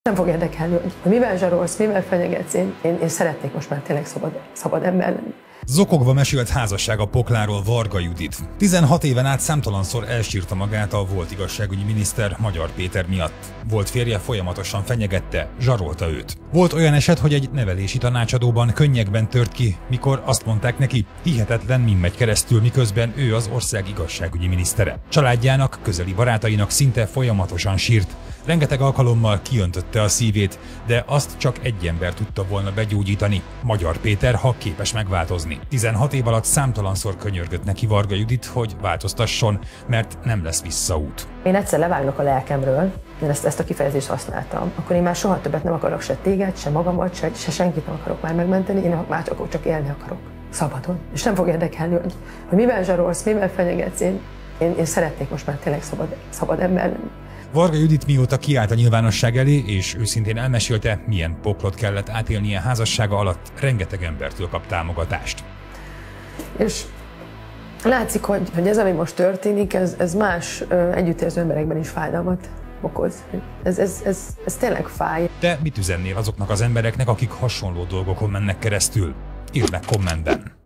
Nem fog érdekelni, hogy mivel zsarolsz, mivel fenyegetsz, én szeretnék most már tényleg szabad ember lenni. Zokogva mesélt házassága pokláról Varga Judit. 16 éven át számtalanszor elsírta magát a volt igazságügyi miniszter Magyar Péter miatt. Volt férje folyamatosan fenyegette, zsarolta őt. Volt olyan eset, hogy egy nevelési tanácsadóban könnyekben tört ki, mikor azt mondták neki, hihetetlen min megy keresztül, miközben ő az ország igazságügyi minisztere. Családjának, közeli barátainak szinte folyamatosan sírt. Rengeteg alkalommal kiöntötte a szívét, de azt csak egy ember tudta volna begyógyítani, Magyar Péter, ha képes megváltozni. 16 év alatt számtalanszor könyörgött neki Varga Judit, hogy változtasson, mert nem lesz visszaút. Én egyszer levágnak a lelkemről, én ezt a kifejezést használtam, akkor én már soha többet nem akarok se téged, se magamat, se senkit nem akarok már megmenteni, én már csak élni akarok. Szabadon. És nem fog érdekelni, hogy mivel zsarolsz, mivel fenyegetsz, én szeretnék most már tényleg szabad ember lenni. Varga Judit mióta kiállt a nyilvánosság elé, és őszintén elmesélte, milyen poklot kellett átélnie házassága alatt, rengeteg embertől kap támogatást. És látszik, hogy ez, ami most történik, ez más együttérző emberekben is fájdalmat okoz. Ez tényleg fáj. Te mit üzennél azoknak az embereknek, akik hasonló dolgokon mennek keresztül? Írd meg kommentben!